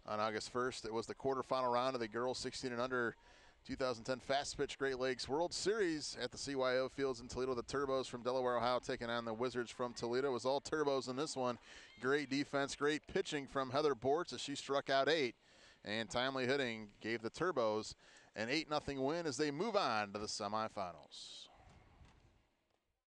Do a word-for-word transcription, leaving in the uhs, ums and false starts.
on August first. It was the quarterfinal round of the girls sixteen and under two thousand ten Fast Pitch Great Lakes World Series at the C Y O Fields in Toledo. The Turbos from Delaware, Ohio, taking on the Wizards from Toledo. It was all Turbos in this one. Great defense, great pitching from Heather Bortz as she struck out eight. And timely hitting gave the Turbos an eight nothing win as they move on to the semifinals.